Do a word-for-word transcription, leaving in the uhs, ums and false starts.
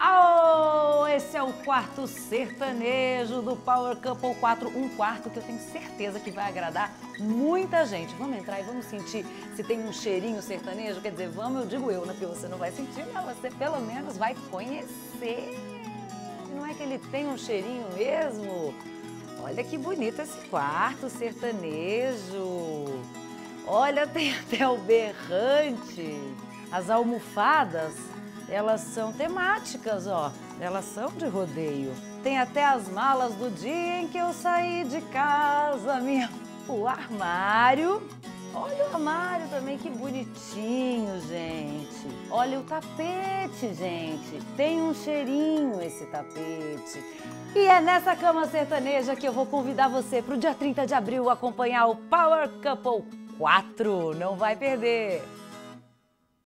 Oh, esse é o quarto sertanejo do Power Couple quatro, um quarto que eu tenho certeza que vai agradar muita gente. Vamos entrar e vamos sentir se tem um cheirinho sertanejo? Quer dizer, vamos, eu digo eu, né? Porque você não vai sentir, mas você pelo menos vai conhecer. Não é que ele tem um cheirinho mesmo? Olha que bonito esse quarto sertanejo. Olha, tem até o berrante. As almofadas, elas são temáticas, ó. Elas são de rodeio. Tem até as malas do dia em que eu saí de casa. Minha... O armário. Olha o armário também, que bonitinho, gente. Olha o tapete, gente. Tem um cheirinho esse tapete. E é nessa cama sertaneja que eu vou convidar você para o dia trinta de abril acompanhar o Power Couple quatro. Não vai perder!